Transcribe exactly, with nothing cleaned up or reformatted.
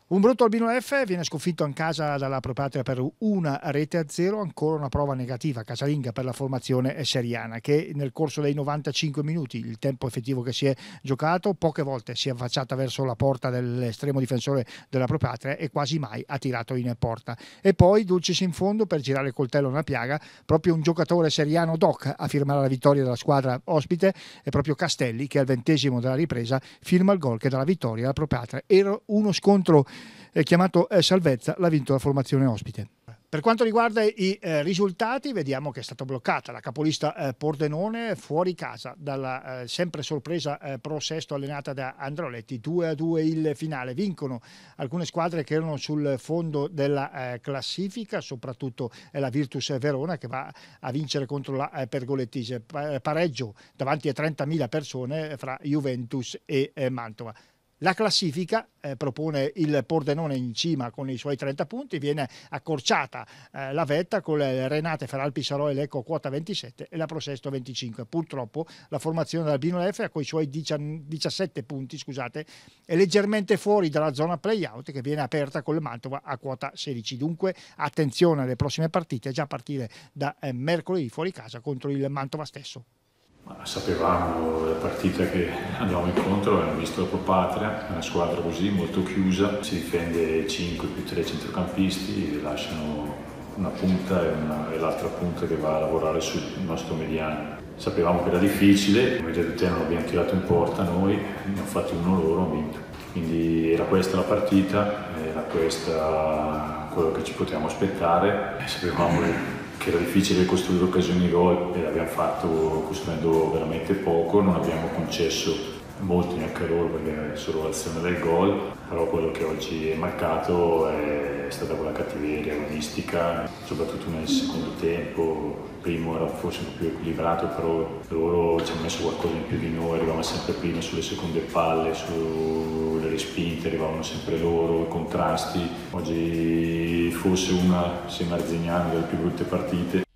Un brutto Albino F viene sconfitto in casa dalla Pro Patria per una rete a zero, ancora una prova negativa casalinga per la formazione seriana che nel corso dei novantacinque minuti, il tempo effettivo che si è giocato, poche volte si è affacciata verso la porta dell'estremo difensore della Pro Patria e quasi mai ha tirato in porta. E poi, dulcis in fondo, per girare il coltello nella piaga, proprio un giocatore seriano doc a firmare la vittoria della squadra ospite è proprio Castelli che al ventesimo della ripresa firma il gol che dà la vittoria alla Pro Patria. Era uno scontro eh, chiamato eh, Salvezza, l'ha vinto la formazione ospite. Per quanto riguarda i eh, risultati, vediamo che è stata bloccata la capolista eh, Pordenone fuori casa dalla eh, sempre sorpresa eh, Pro Sesto allenata da Androletti. due a due il finale. Vincono alcune squadre che erano sul fondo della eh, classifica, soprattutto eh, la Virtus Verona che va a vincere contro la eh, Pergolettese. Pa- pareggio davanti a trentamila persone fra Juventus e eh, Mantova. La classifica eh, propone il Pordenone in cima con i suoi trenta punti, viene accorciata eh, la vetta con le Renate, Feralpi, Sarò e Lecco quota ventisette e la Prosesto venticinque. Purtroppo la formazione dell'Albino F con i suoi diciassette punti scusate, è leggermente fuori dalla zona play-out che viene aperta con il Mantova a quota sedici. Dunque attenzione alle prossime partite, già a partire da eh, mercoledì fuori casa contro il Mantova stesso. Ma sapevamo la partita che andavamo incontro, abbiamo visto la Pro Patria, una squadra così molto chiusa, si difende cinque più tre centrocampisti, lasciano una punta e, una, e l'altra punta che va a lavorare sul nostro mediano. Sapevamo che era difficile, come già detto non abbiamo tirato in porta noi, ne hanno fatti uno loro, hanno vinto. Quindi era questa la partita, era questa quello che ci potevamo aspettare, sapevamo che che era difficile costruire occasioni di gol e l'abbiamo fatto costruendo veramente poco, non abbiamo concesso molto neanche loro perché è solo l'azione del gol, però quello che oggi è mancato è stata quella cattiveria agonistica, soprattutto nel secondo tempo. Il primo era forse un po' più equilibrato, però loro ci hanno messo qualcosa in più di noi, arrivavano sempre prima sulle seconde palle, sulle respinte, arrivavano sempre loro, i contrasti. Oggi forse una, insieme a Arzignano, delle più brutte partite.